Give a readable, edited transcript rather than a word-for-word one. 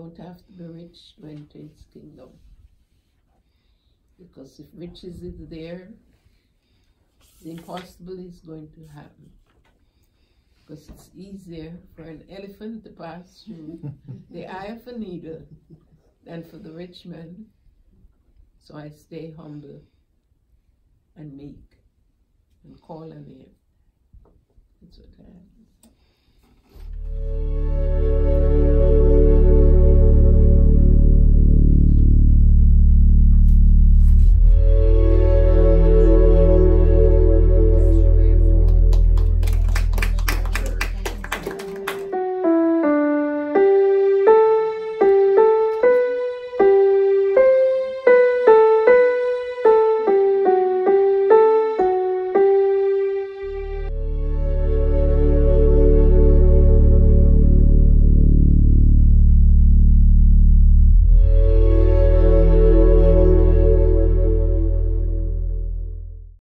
don't have to be rich to enter his kingdom. Because if riches is there, the impossible is going to happen. Because it's easier for an elephant to pass through the eye of a needle than for the rich man. So I stay humble and meek and call on him. That's what I have.